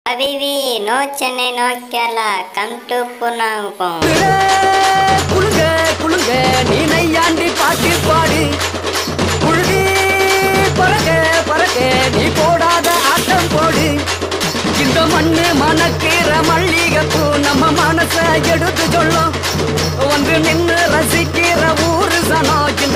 Habibi, no Chennai, no Kerala, come to poornakuppam. குளுங்க குளுங்க நீ நையாண்டி பாட்டு பாடு குழுதி பறக்க பறக்க நீ போடாத ஆட்டம் போடு இந்த மண்ணு மணக்கிற மல்லிகைப்பூ நம்ம மனச எடுத்து சொல்லும் வந்து நின்று ரசிக்கிற ஊரு சனம்